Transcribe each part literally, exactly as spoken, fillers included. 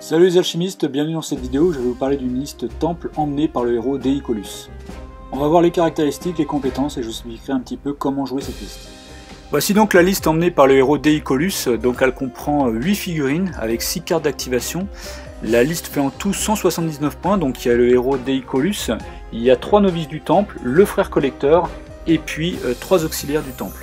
Salut les alchimistes, bienvenue dans cette vidéo où je vais vous parler d'une liste temple emmenée par le héros Deicolus. On va voir les caractéristiques, les compétences et je vous expliquerai un petit peu comment jouer cette liste. Voici donc la liste emmenée par le héros Deicolus, donc elle comprend huit figurines avec six cartes d'activation. La liste fait en tout cent soixante-dix-neuf points, donc il y a le héros Deicolus, il y a trois novices du temple, le frère collecteur et puis euh, trois auxiliaires du temple.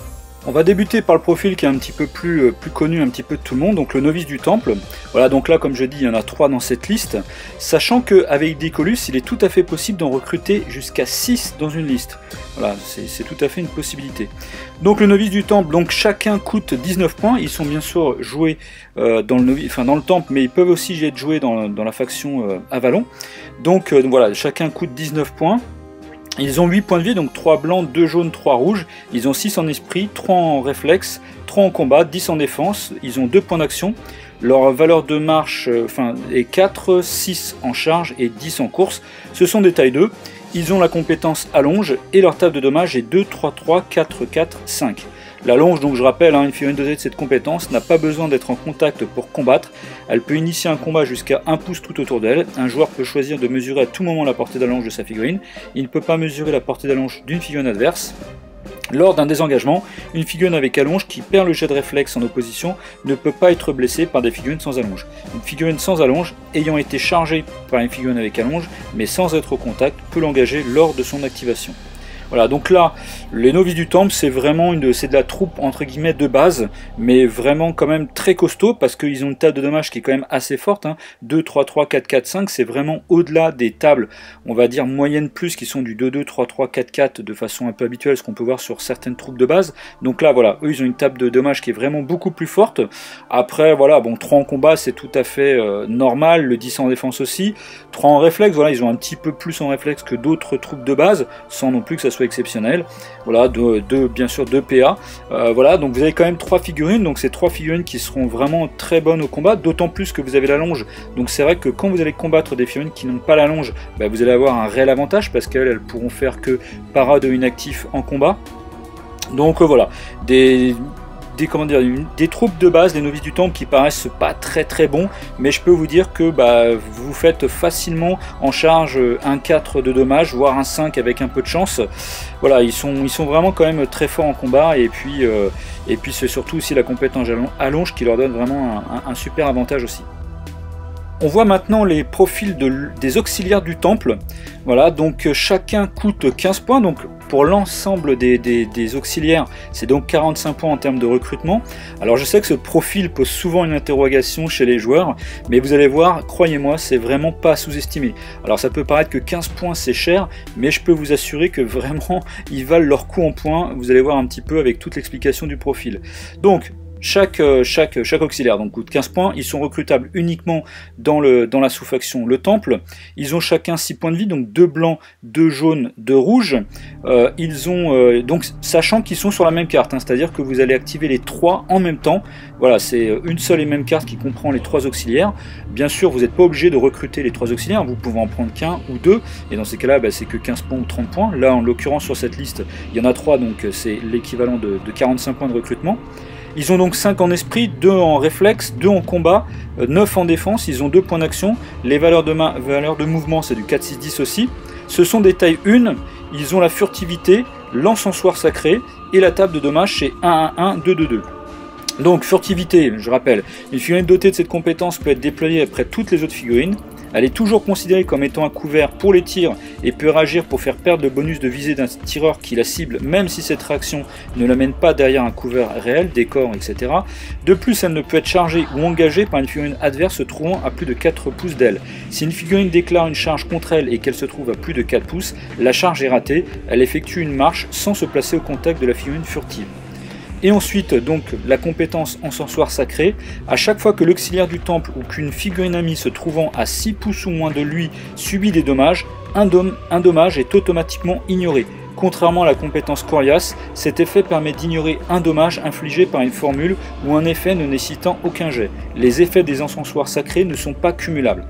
On va débuter par le profil qui est un petit peu plus, euh, plus connu un petit peu de tout le monde, donc le novice du temple. Voilà, donc là comme je dis, il y en a trois dans cette liste, sachant qu'avec Deicolus, il est tout à fait possible d'en recruter jusqu'à six dans une liste. Voilà, c'est tout à fait une possibilité. Donc le novice du temple, donc chacun coûte dix-neuf points, ils sont bien sûr joués euh, dans, le novice, enfin, dans le temple, mais ils peuvent aussi être joués dans, dans la faction euh, Avalon. Donc euh, voilà, chacun coûte dix-neuf points. Ils ont huit points de vie, donc trois blancs, deux jaunes, trois rouges. Ils ont six en esprit, trois en réflexe, trois en combat, dix en défense. Ils ont deux points d'action. Leur valeur de marche euh, enfin, est quatre, six en charge et dix en course. Ce sont des tailles deux. Ils ont la compétence allonge et leur table de dommage est deux, trois, trois, quatre, quatre, cinq. La longe, donc je rappelle, hein, une figurine dotée de cette compétence n'a pas besoin d'être en contact pour combattre. Elle peut initier un combat jusqu'à un pouce tout autour d'elle. Un joueur peut choisir de mesurer à tout moment la portée d'allonge de sa figurine. Il ne peut pas mesurer la portée d'allonge d'une figurine adverse. Lors d'un désengagement, une figurine avec allonge qui perd le jet de réflexe en opposition ne peut pas être blessée par des figurines sans allonge. Une figurine sans allonge, ayant été chargée par une figurine avec allonge, mais sans être au contact, peut l'engager lors de son activation. Voilà, donc là, les novices du temple, c'est vraiment une, c'est de la troupe entre guillemets de base, mais vraiment quand même très costaud parce qu'ils ont une table de dommage qui est quand même assez forte. Hein. deux, trois, trois, quatre, quatre, cinq, c'est vraiment au-delà des tables, on va dire moyenne plus, qui sont du deux, deux, trois, trois, quatre, quatre de façon un peu habituelle, ce qu'on peut voir sur certaines troupes de base. Donc là, voilà, eux, ils ont une table de dommage qui est vraiment beaucoup plus forte. Après, voilà, bon, trois en combat, c'est tout à fait euh, normal, le dix en défense aussi. trois en réflexe, voilà, ils ont un petit peu plus en réflexe que d'autres troupes de base, sans non plus que ça soit exceptionnel. Voilà, de, de, bien sûr deux P A. Euh, voilà, donc vous avez quand même trois figurines, donc c'est trois figurines qui seront vraiment très bonnes au combat, d'autant plus que vous avez la longe. Donc c'est vrai que quand vous allez combattre des figurines qui n'ont pas la longe, bah, vous allez avoir un réel avantage parce qu'elles elles pourront faire que parade inactif en combat. Donc euh, voilà, des Des, comment dire, des troupes de base, des novices du temple qui paraissent pas très très bons, mais je peux vous dire que bah, vous faites facilement en charge un quatre de dommages, voire un cinq avec un peu de chance. Voilà, ils sont, ils sont vraiment quand même très forts en combat, et puis, euh, et puis c'est surtout aussi la compétence allonge qui leur donne vraiment un, un, un super avantage aussi. On voit maintenant les profils de, des auxiliaires du temple. Voilà, donc chacun coûte quinze points. Donc pour l'ensemble des, des, des auxiliaires, c'est donc quarante-cinq points en termes de recrutement. Alors je sais que ce profil pose souvent une interrogation chez les joueurs, mais vous allez voir, croyez-moi, c'est vraiment pas sous-estimé. Alors ça peut paraître que quinze points c'est cher, mais je peux vous assurer que vraiment ils valent leur coût en points. Vous allez voir un petit peu avec toute l'explication du profil. Donc Chaque, chaque, chaque auxiliaire donc coûte quinze points, ils sont recrutables uniquement dans, le, dans la sous-faction le temple, ils ont chacun six points de vie, donc deux blancs, deux jaunes, deux rouges, euh, ils ont, euh, donc sachant qu'ils sont sur la même carte, hein, c'est-à-dire que vous allez activer les trois en même temps, voilà, c'est une seule et même carte qui comprend les trois auxiliaires. Bien sûr vous n'êtes pas obligé de recruter les trois auxiliaires, vous pouvez en prendre qu'un ou deux, et dans ces cas-là bah, c'est que quinze points ou trente points, là en l'occurrence sur cette liste il y en a trois, donc c'est l'équivalent de, de quarante-cinq points de recrutement. Ils ont donc cinq en esprit, deux en réflexe, deux en combat, neuf en défense, ils ont deux points d'action. Les valeurs de, valeurs de mouvement, c'est du quatre, six, dix aussi. Ce sont des tailles un, ils ont la furtivité, l'encensoir sacré, et la table de dommage, c'est un, un, un, deux, deux, deux. Donc, furtivité, je rappelle, une figurine dotée de cette compétence peut être déployée après toutes les autres figurines. Elle est toujours considérée comme étant un couvert pour les tirs et peut réagir pour faire perdre le bonus de visée d'un tireur qui la cible, même si cette réaction ne l'amène pas derrière un couvert réel, décor, et cetera. De plus, elle ne peut être chargée ou engagée par une figurine adverse se trouvant à plus de quatre pouces d'elle. Si une figurine déclare une charge contre elle et qu'elle se trouve à plus de quatre pouces, la charge est ratée, elle effectue une marche sans se placer au contact de la figurine furtive. Et ensuite, donc, la compétence encensoir sacré. À chaque fois que l'auxiliaire du temple ou qu'une figurine amie se trouvant à six pouces ou moins de lui subit des dommages, un, dom un dommage est automatiquement ignoré. Contrairement à la compétence coriace, cet effet permet d'ignorer un dommage infligé par une formule ou un effet ne nécessitant aucun jet. Les effets des encensoirs sacrés ne sont pas cumulables.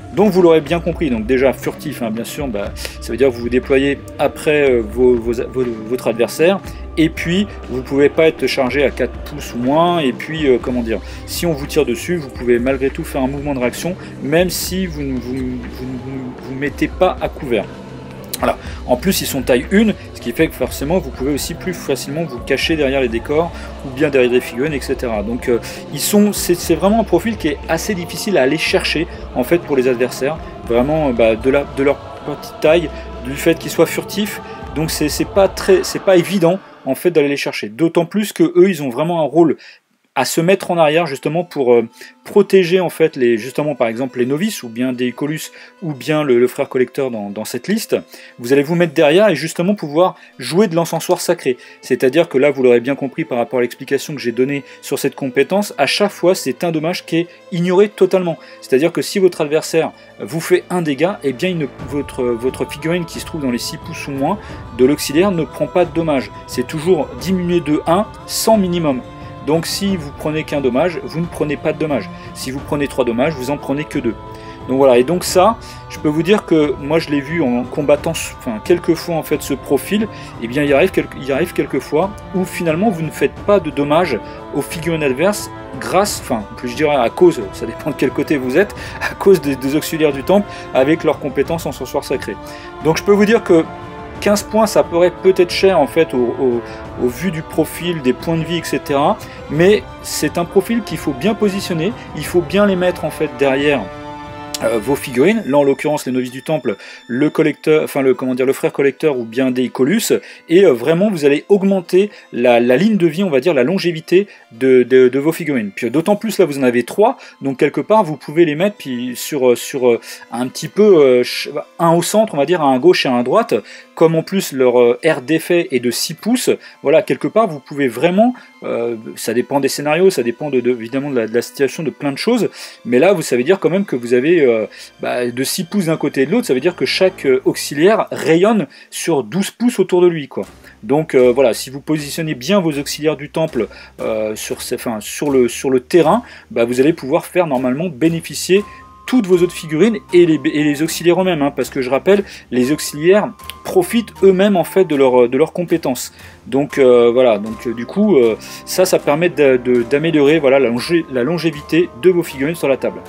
Donc vous l'aurez bien compris, donc déjà furtif, hein, bien sûr, bah, ça veut dire que vous vous déployez après euh, vos, vos, vos, votre adversaire, et puis vous ne pouvez pas être chargé à quatre pouces ou moins, et puis euh, comment dire, si on vous tire dessus, vous pouvez malgré tout faire un mouvement de réaction, même si vous ne vous, vous, vous, vous mettez pas à couvert. Voilà. En plus, ils sont taille un, ce qui fait que forcément, vous pouvez aussi plus facilement vous cacher derrière les décors ou bien derrière des figurines, et cetera. Donc, euh, ils sont, c'est vraiment un profil qui est assez difficile à aller chercher en fait pour les adversaires. Vraiment, bah, de, la, de leur petite taille, du fait qu'ils soient furtifs. Donc, c'est pas très, c'est pas évident en fait d'aller les chercher. D'autant plus que eux, ils ont vraiment un rôle à se mettre en arrière justement pour euh, protéger en fait les, justement par exemple les novices ou bien des Icolus ou bien le, le frère collecteur dans, dans cette liste. Vous allez vous mettre derrière et justement pouvoir jouer de l'encensoir sacré. C'est-à-dire que là vous l'aurez bien compris par rapport à l'explication que j'ai donnée sur cette compétence, à chaque fois c'est un dommage qui est ignoré totalement. C'est-à-dire que si votre adversaire vous fait un dégât, et eh bien il ne, votre, votre figurine qui se trouve dans les six pouces ou moins de l'auxiliaire ne prend pas de dommage. C'est toujours diminué de un sans minimum. Donc si vous prenez qu'un dommage, vous ne prenez pas de dommage. Si vous prenez trois dommages, vous en prenez que deux. Donc voilà, et donc ça, je peux vous dire que moi je l'ai vu en combattant enfin, quelques fois en fait ce profil, et eh bien il arrive, quelques, il arrive quelques fois où finalement vous ne faites pas de dommages aux figurines adverses grâce, enfin plus je dirais à cause, ça dépend de quel côté vous êtes, à cause des, des auxiliaires du temple avec leurs compétences en encensoir sacré. Donc je peux vous dire que quinze points, ça paraît peut-être cher en fait au, au, au vu du profil, des points de vie, et cetera. Mais c'est un profil qu'il faut bien positionner, il faut bien les mettre en fait derrière euh, vos figurines. Là en l'occurrence les novices du temple, le collecteur, enfin le comment dire, le frère collecteur ou bien des Icolus, et euh, vraiment vous allez augmenter la, la ligne de vie, on va dire la longévité de, de, de vos figurines. Puis d'autant plus là vous en avez trois, donc quelque part vous pouvez les mettre puis sur sur un petit peu euh, un au centre, on va dire, un à gauche et un à droite. Comme en plus leur euh, aire d'effet est de six pouces, voilà, quelque part vous pouvez vraiment, euh, ça dépend des scénarios, ça dépend de, de, évidemment de la, de la situation, de plein de choses, mais là vous savez dire quand même que vous avez euh, bah, de six pouces d'un côté et de l'autre, ça veut dire que chaque euh, auxiliaire rayonne sur douze pouces autour de lui, quoi. Donc euh, voilà, si vous positionnez bien vos auxiliaires du temple euh, sur, ces, enfin, sur, le, sur le terrain, bah, vous allez pouvoir faire normalement bénéficier toutes vos autres figurines et les, et les auxiliaires eux-mêmes, hein, parce que je rappelle, les auxiliaires profitent eux-mêmes en fait de, leur, de leurs compétences. Donc euh, voilà, donc euh, du coup, euh, ça, ça permet d'améliorer voilà, la, longé, la longévité de vos figurines sur la table.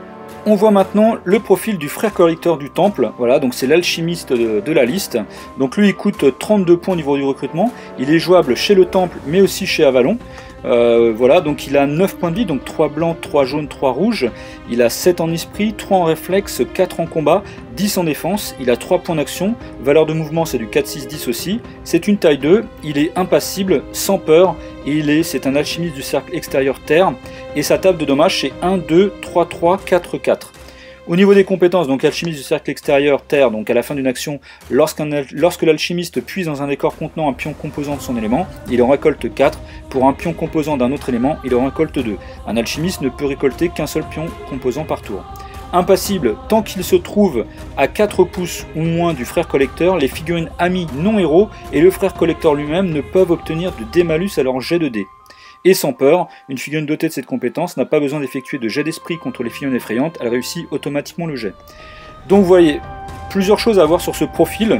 On voit maintenant le profil du frère collecteur du temple, voilà, donc c'est l'alchimiste de, de la liste. Donc lui il coûte trente-deux points au niveau du recrutement, il est jouable chez le temple mais aussi chez Avalon. Euh, voilà, donc il a neuf points de vie, donc trois blancs, trois jaunes, trois rouges. Il a sept en esprit, trois en réflexe, quatre en combat, dix en défense. Il a trois points d'action, valeur de mouvement c'est du quatre six dix aussi. C'est une taille deux, il est impassible, sans peur, et il est, c'est un alchimiste du cercle extérieur terre. Et sa table de dommages c'est un, deux, trois, trois, quatre, quatre. Au niveau des compétences, donc alchimiste du cercle extérieur, terre, donc à la fin d'une action, lorsqu'un lorsque l'alchimiste puise dans un décor contenant un pion composant de son élément, il en récolte quatre. Pour un pion composant d'un autre élément, il en récolte deux. Un alchimiste ne peut récolter qu'un seul pion composant par tour. Impassible, tant qu'il se trouve à quatre pouces ou moins du frère collecteur, les figurines amis non héros et le frère collecteur lui-même ne peuvent obtenir de dé-malus à leur jet de dés. Et sans peur, une figurine dotée de cette compétence n'a pas besoin d'effectuer de jet d'esprit contre les figurines effrayantes, elle réussit automatiquement le jet. Donc vous voyez, plusieurs choses à voir sur ce profil.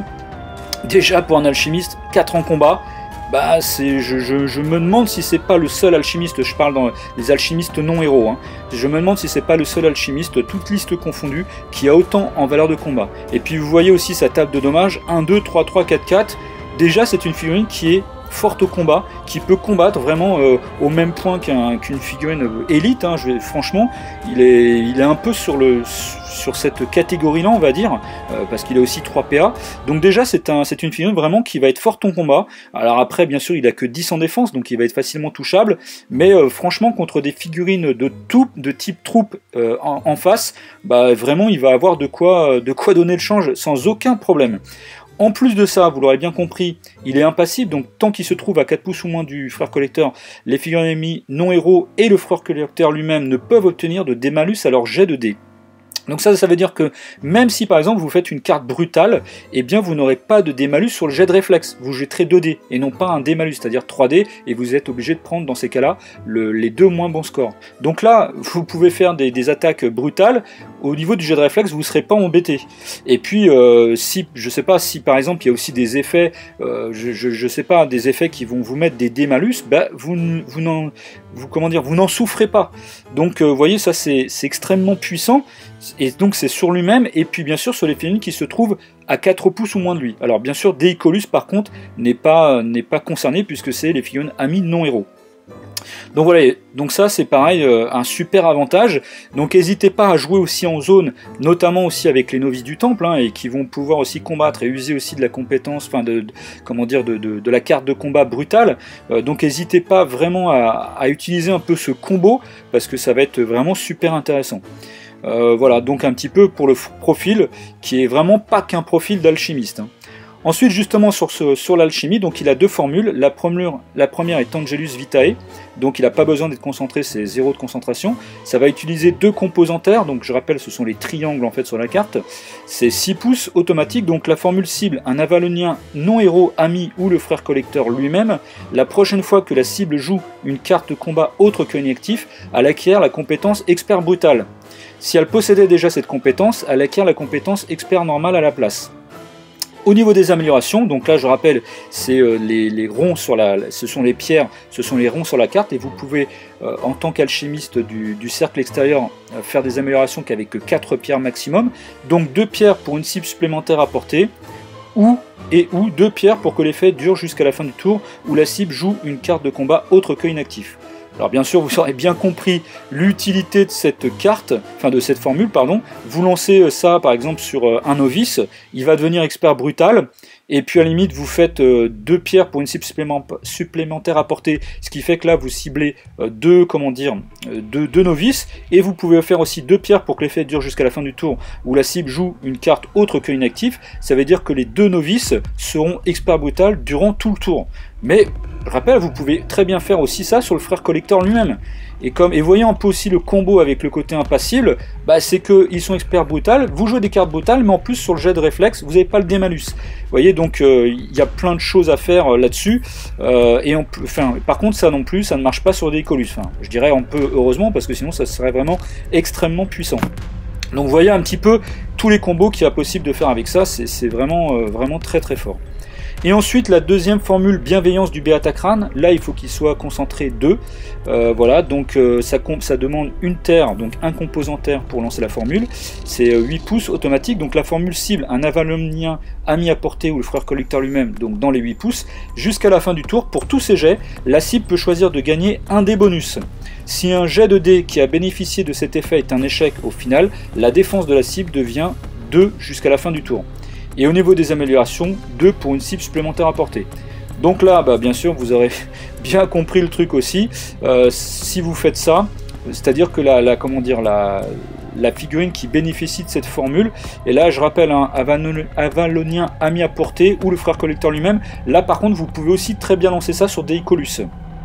Déjà pour un alchimiste, quatre en combat, bah c'est, je, je, je me demande si c'est pas le seul alchimiste, je parle dans les alchimistes non héros, hein, je me demande si c'est pas le seul alchimiste, toute liste confondue, qui a autant en valeur de combat. Et puis vous voyez aussi sa table de dommages, un, deux, trois, trois, quatre, quatre, déjà c'est une figurine qui est forte au combat, qui peut combattre vraiment euh, au même point qu'un, qu'une figurine euh, élite, hein, je vais, franchement, il est, il est un peu sur, le, sur cette catégorie-là, on va dire, euh, parce qu'il a aussi trois P A, donc déjà c'est un, c'est une figurine vraiment qui va être forte en combat. Alors après, bien sûr, il a que dix en défense, donc il va être facilement touchable, mais euh, franchement, contre des figurines de, tout, de type troupe euh, en, en face, bah, vraiment, il va avoir de quoi, de quoi donner le change sans aucun problème. En plus de ça, vous l'aurez bien compris, il est impassible, donc tant qu'il se trouve à quatre pouces ou moins du frère collecteur, les figurines ennemies non héros et le frère collecteur lui-même ne peuvent obtenir de dé-malus à leur jet de dés. Donc ça, ça veut dire que même si par exemple vous faites une carte brutale, eh bien vous n'aurez pas de dé-malus sur le jet de réflexe. Vous jetterez deux dés et non pas un dé-malus, c'est-à-dire trois dés, et vous êtes obligé de prendre dans ces cas-là le, les deux moins bons scores. Donc là, vous pouvez faire des, des attaques brutales, au niveau du jet de réflexe, vous ne serez pas embêté. Et puis, euh, si, je sais pas, si par exemple il y a aussi des effets, euh, je, je, je sais pas, des effets qui vont vous mettre des dé-malus, bah, vous, vous n'en vous, comment dire, vous n'en souffrez pas. Donc euh, vous voyez, ça c'est extrêmement puissant. Et donc c'est sur lui-même, et puis bien sûr sur les figurines qui se trouvent à quatre pouces ou moins de lui. Alors bien sûr, Deicolus par contre n'est pas, n'est pas concerné, puisque c'est les figurines amis non héros. Donc voilà, donc ça c'est pareil, euh, un super avantage. Donc n'hésitez pas à jouer aussi en zone, notamment aussi avec les novices du temple, hein, et qui vont pouvoir aussi combattre et user aussi de la compétence, enfin de, de comment dire, de, de, de la carte de combat brutale. Euh, donc n'hésitez pas vraiment à, à utiliser un peu ce combo, parce que ça va être vraiment super intéressant. Euh, voilà, donc un petit peu pour le profil, qui est vraiment pas qu'un profil d'alchimiste. Hein. Ensuite, justement, sur, ce, sur l'alchimie, donc il a deux formules. La première, la première est Angelus Vitae, donc il n'a pas besoin d'être concentré, c'est zéro de concentration. Ça va utiliser deux composentaires, donc je rappelle, ce sont les triangles en fait sur la carte. C'est six pouces automatique, donc la formule cible un avalonien non-héros, ami ou le frère collecteur lui-même. La prochaine fois que la cible joue une carte de combat autre que inactif, elle acquiert la compétence expert brutal. Si elle possédait déjà cette compétence, elle acquiert la compétence expert normal à la place. Au niveau des améliorations, donc là je rappelle, c'est euh, les, les ronds sur la, ce sont les pierres, ce sont les ronds sur la carte, et vous pouvez euh, en tant qu'alchimiste du, du cercle extérieur euh, faire des améliorations qu'avec quatre pierres maximum, donc deux pierres pour une cible supplémentaire à portée, ou et ou deux pierres pour que l'effet dure jusqu'à la fin du tour où la cible joue une carte de combat autre que inactif. Alors bien sûr, vous aurez bien compris l'utilité de cette carte, enfin de cette formule, pardon. Vous lancez ça par exemple sur un novice, il va devenir expert brutal, et puis à la limite vous faites deux pierres pour une cible supplémentaire à portée, ce qui fait que là vous ciblez deux, comment dire, deux, deux novices, et vous pouvez faire aussi deux pierres pour que l'effet dure jusqu'à la fin du tour où la cible joue une carte autre que inactif. Ça veut dire que les deux novices seront expert brutal durant tout le tour. Mais je rappelle, vous pouvez très bien faire aussi ça sur le frère collecteur lui-même. Et comme et voyant un peu aussi le combo avec le côté impassible, bah c'est qu'ils sont experts brutal, vous jouez des cartes brutales, mais en plus sur le jet de réflexe, vous n'avez pas le dé-malus. Vous voyez, donc il euh, y a plein de choses à faire euh, là-dessus. Euh, et en, enfin, par contre, ça non plus, ça ne marche pas sur Deicolus. Enfin, je dirais un peu heureusement, parce que sinon ça serait vraiment extrêmement puissant. Donc vous voyez un petit peu tous les combos qu'il y a possible de faire avec ça, c'est vraiment, euh, vraiment très très fort. Et ensuite, la deuxième formule, bienveillance du Béatacrane, là il faut qu'il soit concentré deux. Euh, voilà, donc euh, ça, ça demande une terre, donc un composant terre pour lancer la formule. C'est euh, huit pouces automatique, donc la formule cible un avalonien ami à portée ou le frère collecteur lui-même, donc dans les huit pouces. Jusqu'à la fin du tour, pour tous ces jets, la cible peut choisir de gagner un dé bonus. Si un jet de dés qui a bénéficié de cet effet est un échec au final, la défense de la cible devient deux jusqu'à la fin du tour. Et au niveau des améliorations, deux pour une cible supplémentaire à portée. Donc là, bah, bien sûr, vous aurez bien compris le truc aussi. Euh, si vous faites ça, c'est-à-dire que la, la, comment dire, la, la figurine qui bénéficie de cette formule, et là je rappelle, un hein, avalonien ami à portée ou le frère collecteur lui-même, là par contre vous pouvez aussi très bien lancer ça sur Deicolus.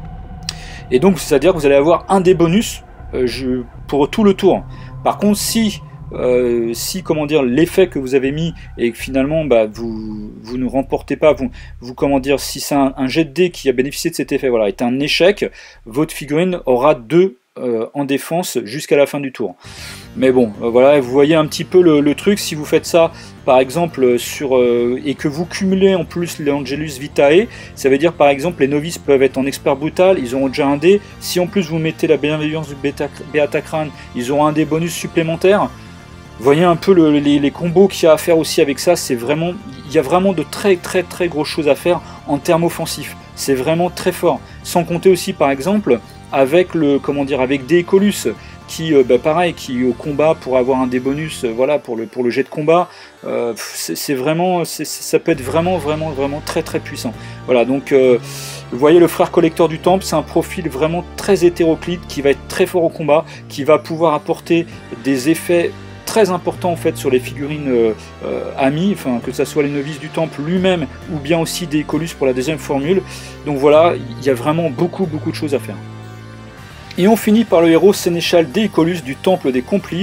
Et donc c'est-à-dire que vous allez avoir un des bonus euh, je, pour tout le tour. Par contre, si Euh, si comment dire l'effet que vous avez mis et que finalement bah, vous, vous ne remportez pas, vous, vous comment dire, si c'est un, un jet de dés qui a bénéficié de cet effet, voilà, est un échec, votre figurine aura deux euh, en défense jusqu'à la fin du tour. Mais bon, euh, voilà, vous voyez un petit peu le, le truc. Si vous faites ça par exemple sur euh, et que vous cumulez en plus l'Angelus Vitae, ça veut dire par exemple les novices peuvent être en expert brutal, ils auront déjà un dé. Si en plus vous mettez la bienveillance du Béatacrane, ils auront un dé bonus supplémentaire. Vous voyez un peu le, les, les combos qu'il y a à faire aussi avec ça, c'est vraiment, il y a vraiment de très très très grosses choses à faire en termes offensifs. C'est vraiment très fort. Sans compter aussi par exemple avec le, comment dire, avec Deicolus qui, euh, bah, pareil, qui au combat pour avoir un des bonus, euh, voilà, pour le pour le jet de combat, euh, c'est vraiment, ça peut être vraiment vraiment vraiment très très puissant. Voilà, donc euh, vous voyez le frère collecteur du temple, c'est un profil vraiment très hétéroclite qui va être très fort au combat, qui va pouvoir apporter des effets très important en fait sur les figurines euh, euh, amies, enfin que ce soit les novices du temple lui-même ou bien aussi Deicolus pour la deuxième formule. Donc voilà, il y a vraiment beaucoup beaucoup de choses à faire. Et on finit par le héros sénéchal Deicolus du temple des complices.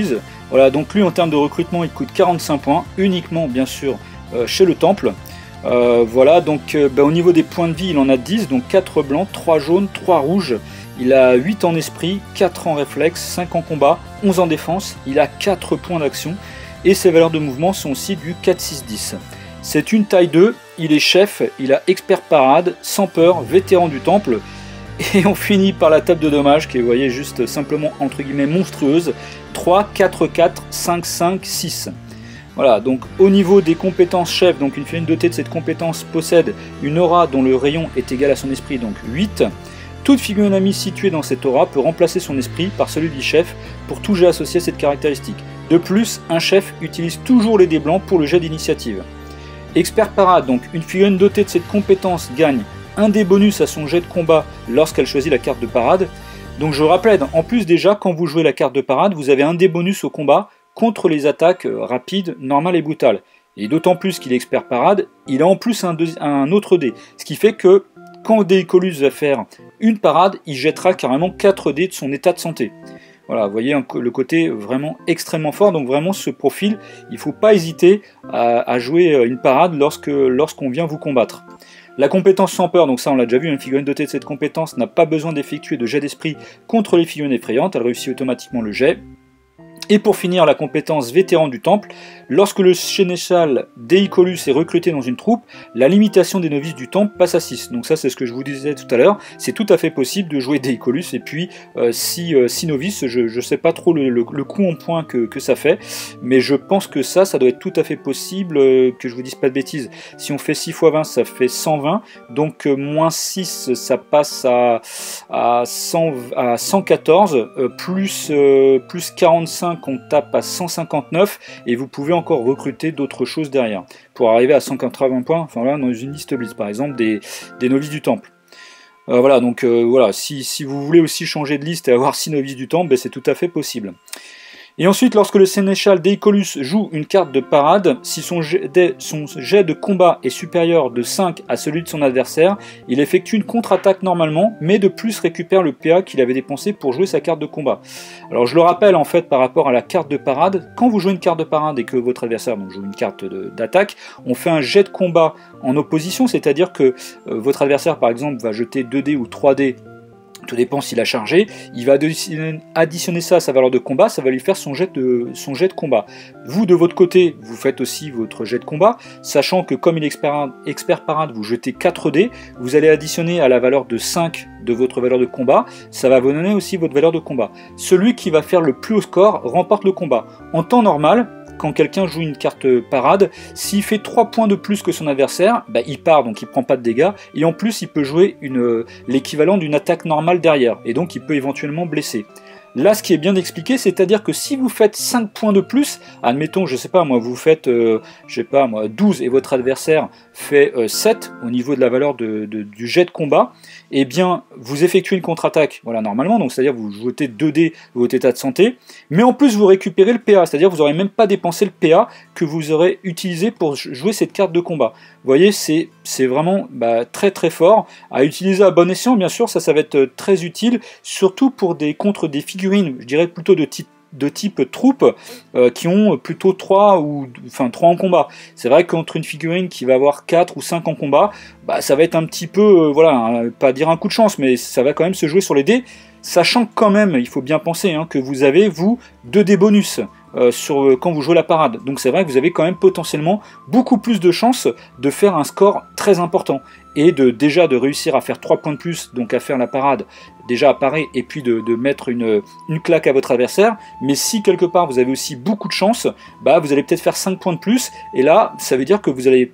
Voilà, donc lui en termes de recrutement il coûte quarante-cinq points, uniquement bien sûr euh, chez le temple. Euh, voilà, donc euh, bah, au niveau des points de vie il en a dix, donc quatre blancs, trois jaunes, trois rouges. Il a huit en esprit, quatre en réflexe, cinq en combat, onze en défense, il a quatre points d'action et ses valeurs de mouvement sont aussi du quatre, six, dix. C'est une taille deux, il est chef, il a expert parade, sans peur, vétéran du temple. Et on finit par la table de dommages qui est, vous voyez, juste simplement entre guillemets monstrueuse. trois, quatre, quatre, cinq, cinq, six. Voilà, donc au niveau des compétences chef, donc une figurine dotée de cette compétence possède une aura dont le rayon est égal à son esprit, donc huit. Toute figurine amie située dans cette aura peut remplacer son esprit par celui du chef pour tout jet associé à cette caractéristique. De plus, un chef utilise toujours les dés blancs pour le jet d'initiative. Expert parade, donc une figurine dotée de cette compétence gagne un dé bonus à son jet de combat lorsqu'elle choisit la carte de parade. Donc je rappelle, en plus déjà, quand vous jouez la carte de parade, vous avez un dé bonus au combat contre les attaques rapides, normales et brutales. Et d'autant plus qu'il est expert parade, il a en plus un, un autre dé. Ce qui fait que quand Deicolus va faire une parade, il jettera carrément quatre dés de son état de santé. Voilà, vous voyez le côté vraiment extrêmement fort, donc vraiment ce profil, il ne faut pas hésiter à, à jouer une parade lorsque lorsqu'on vient vous combattre. La compétence sans peur, donc ça on l'a déjà vu, une figurine dotée de cette compétence n'a pas besoin d'effectuer de jet d'esprit contre les figurines effrayantes, elle réussit automatiquement le jet. Et pour finir, la compétence vétéran du temple, lorsque le sénéchal Deicolus est recruté dans une troupe, la limitation des novices du temple passe à six. Donc ça c'est ce que je vous disais tout à l'heure, c'est tout à fait possible de jouer Deicolus et puis euh, six euh, novices, je ne sais pas trop le, le, le coup en point que, que ça fait, mais je pense que ça, ça doit être tout à fait possible, euh, que je vous dise pas de bêtises. Si on fait six fois vingt, ça fait cent vingt, donc euh, moins six, ça passe à, à, cent, à cent quatorze, euh, plus, euh, plus quarante-cinq, on tape à cent cinquante-neuf et vous pouvez encore recruter d'autres choses derrière pour arriver à cent quatre-vingts points, enfin là dans une liste blitz par exemple des, des novices du temple. Euh, voilà, donc euh, voilà, si, si vous voulez aussi changer de liste et avoir six novices du temple, ben, c'est tout à fait possible. Et ensuite, lorsque le sénéchal Deicolus joue une carte de parade, si son jet, de, son jet de combat est supérieur de cinq à celui de son adversaire, il effectue une contre-attaque normalement, mais de plus récupère le P A qu'il avait dépensé pour jouer sa carte de combat. Alors je le rappelle en fait par rapport à la carte de parade, quand vous jouez une carte de parade et que votre adversaire donc, joue une carte d'attaque, on fait un jet de combat en opposition, c'est-à-dire que euh, votre adversaire par exemple va jeter deux dés ou trois dés, tout dépend s'il a chargé, il va additionner ça à sa valeur de combat, ça va lui faire son jet de, son jet de combat. Vous, de votre côté, vous faites aussi votre jet de combat, sachant que comme il est expert, expert parade, vous jetez quatre dés, vous allez additionner à la valeur de cinq de votre valeur de combat, ça va vous donner aussi votre valeur de combat. Celui qui va faire le plus haut score remporte le combat. En temps normal, quand quelqu'un joue une carte parade, s'il fait trois points de plus que son adversaire, bah, il part, donc il prend pas de dégâts, et en plus il peut jouer l'équivalent d'une attaque normale derrière, et donc il peut éventuellement blesser. Là, ce qui est bien expliqué, c'est-à-dire que si vous faites cinq points de plus, admettons, je sais pas moi, vous faites, euh, je sais pas moi, douze et votre adversaire fait euh, sept au niveau de la valeur de, de, du jet de combat, eh bien, vous effectuez une contre-attaque, voilà, normalement, donc c'est-à-dire vous jetez deux dés de votre état de santé, mais en plus vous récupérez le P A, c'est-à-dire vous n'aurez même pas dépensé le P A que vous aurez utilisé pour jouer cette carte de combat. Vous voyez, c'est vraiment bah, très très fort, à utiliser à bon escient, bien sûr, ça, ça va être très utile, surtout pour des contre des figurines, je dirais plutôt de type de type troupe euh, qui ont plutôt trois ou enfin trois en combat. C'est vrai qu'entre une figurine qui va avoir quatre ou cinq en combat, bah ça va être un petit peu euh, voilà, hein, pas dire un coup de chance, mais ça va quand même se jouer sur les dés, sachant quand même, il faut bien penser hein, que vous avez vous deux dés bonus euh, sur euh, quand vous jouez la parade. Donc c'est vrai que vous avez quand même potentiellement beaucoup plus de chances de faire un score très important et de déjà de réussir à faire trois points de plus, donc à faire la parade déjà apparaît, et puis de, de mettre une, une claque à votre adversaire. Mais si quelque part vous avez aussi beaucoup de chance, bah vous allez peut-être faire cinq points de plus, et là ça veut dire que vous allez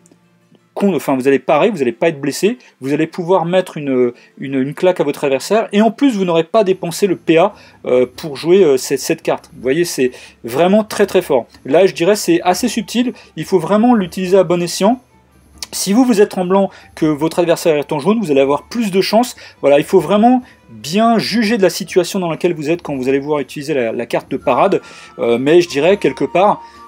enfin vous allez parer, vous n'allez pas être blessé, vous allez pouvoir mettre une, une, une claque à votre adversaire, et en plus vous n'aurez pas dépensé le P A euh, pour jouer euh, cette, cette carte. Vous voyez, c'est vraiment très très fort. Là je dirais c'est assez subtil, il faut vraiment l'utiliser à bon escient. Si vous vous êtes tremblant, que votre adversaire est en jaune, vous allez avoir plus de chance. Voilà, il faut vraiment bien juger de la situation dans laquelle vous êtes quand vous allez pouvoir utiliser la, la carte de parade. Euh, mais je dirais quelque part,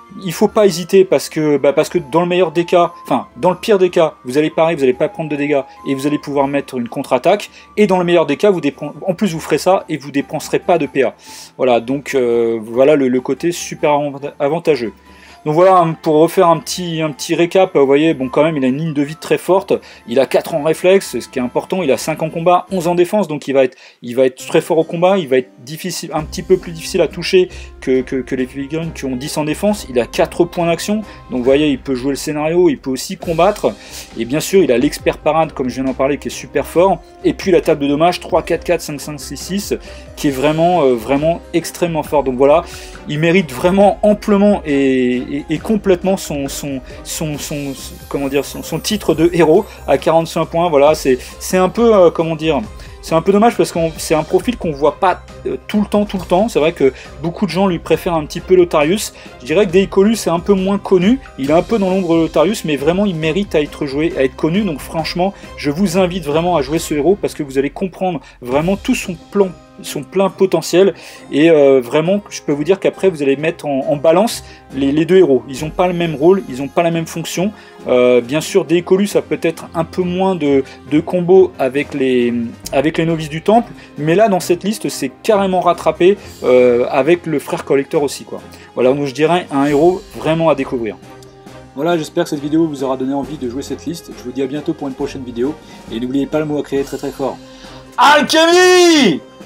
il faut pas hésiter parce que, bah parce que dans le meilleur des cas, enfin dans le pire des cas, vous allez pareil, vous allez pas prendre de dégâts et vous allez pouvoir mettre une contre-attaque. Et dans le meilleur des cas, vous en plus vous ferez ça et vous dépenserez pas de P A. Voilà, donc euh, voilà le, le côté super avantageux. Donc voilà, pour refaire un petit, un petit récap, vous voyez, bon quand même il a une ligne de vie très forte, il a quatre ans en réflexe, ce qui est important, il a cinq en combat, onze en défense, donc il va être, il va être très fort au combat, il va être difficile, un petit peu plus difficile à toucher que, que, que les figurines qui ont dix en défense, il a quatre points d'action, donc vous voyez, il peut jouer le scénario, il peut aussi combattre, et bien sûr il a l'expert parade, comme je viens d'en parler, qui est super fort, et puis la table de dommages, trois, quatre, quatre, cinq, cinq, six, six, qui est vraiment, euh, vraiment extrêmement fort, donc voilà, il mérite vraiment amplement et, et, et complètement son, son, son, son, son, comment dire, son, son titre de héros à quarante-cinq points, voilà, c'est un peu, euh, comment dire, c'est un peu dommage parce que c'est un profil qu'on voit pas euh, tout le temps, tout le temps, c'est vrai que beaucoup de gens lui préfèrent un petit peu Lotarius, je dirais que Deicolus est un peu moins connu, il est un peu dans l'ombre de Lotarius, mais vraiment il mérite à être joué, à être connu, donc franchement, je vous invite vraiment à jouer ce héros parce que vous allez comprendre vraiment tout son plan, son plein potentiel et euh, vraiment je peux vous dire qu'après vous allez mettre en, en balance les, les deux héros, ils n'ont pas le même rôle, ils n'ont pas la même fonction, euh, bien sûr Deicolus a peut-être un peu moins de, de combos avec les, avec les novices du temple, mais là dans cette liste c'est carrément rattrapé euh, avec le frère collecteur aussi quoi. Voilà, donc je dirais un héros vraiment à découvrir. Voilà, j'espère que cette vidéo vous aura donné envie de jouer cette liste, je vous dis à bientôt pour une prochaine vidéo et n'oubliez pas le mot à créer très très fort. Alchemy!